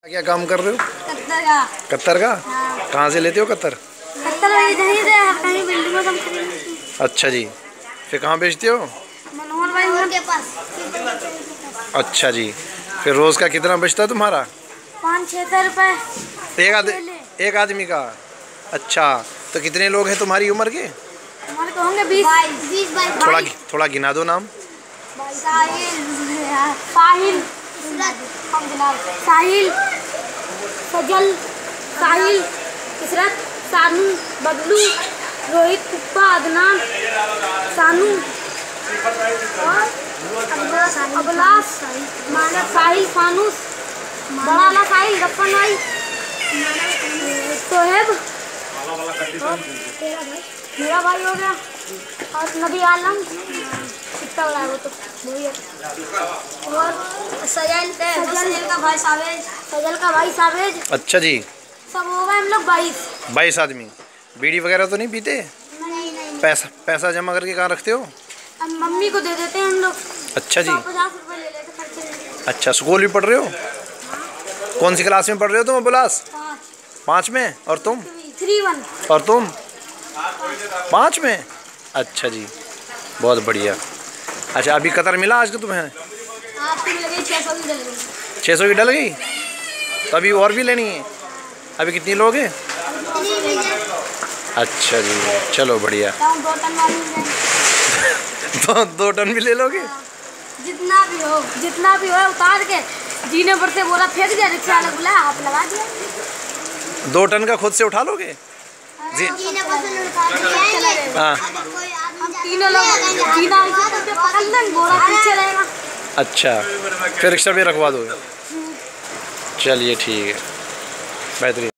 क्या काम कर रहे हो? कत्तर का। कत्तर का? हाँ। कहाँ से लेते हो कत्तर? कत्तर इधर ही से कहीं बिल्डिंग में काम करेंगे। अच्छा जी, फिर कहाँ बेचते हो? मनोहर भाई के पास। अच्छा जी, फिर रोज़ का कितना बचता है तुम्हारा? 500-600 रुपए एक आदमी का? अच्छा, तो कितने लोग हैं तुम्हारी उम्र के? हमारे को होंगे 20-22। थोड़ा गिना दो नाम। साहिल, साहिल, सजल, साहिल, इशरत, सानू, बबलू, रोहित, पुप्पा, अदनान, सानू, अबलास, मानव, साहिल, फानूस, बड़ा साहिल, गप्पन भाई, सोहेब, मेरा भाई हो गया, और नबी आलम, कितना बड़ा है वो तो और सजल का भाई सावेज, सजल का भाई सावेज। अच्छा जी, सब हो गए हम लोग 22 आदमी। बीड़ी वगैरह तो नहीं पीते? नहीं। पैसा जमा करके कहाँ रखते हो? अब मम्मी को दे देते हैं हम लोग। अच्छा जी। 50 रुपए ले लेते खर्चे में। अच्छा, स्कूल भी पढ़ रहे हो? कौन सी क्लास में पढ़ रहे हो तुम अबुलास? 5 में। और तुम? 3-1। और तुम? 5 में। अच्छा जी, बहुत बढ़िया। अच्छा, अभी कतर मिला आज को तुम्हें? आपकी भी लगी 600 की डल गई। 600 की डल गई? तो अभी और भी लेनी है? अभी कितनी लोग हैं? अच्छा जी, चलो बढ़िया। 2 टन वाली तो 2 टन भी ले लोगे? जितना भी हो उतार के जीने पर से बोला फेंक दिया, रिक्शा वाला बुलाया, आप लगा दिया। 2 टन का खुद से उठा लोगे? जी हाँ। हम तीनों लोग जीना पकड़ लेंगे, बोरा पीछे रहेगा। अच्छा, फिर रिक्शा पे रखवा दोगे? चलिए ठीक है, बेहतरीन।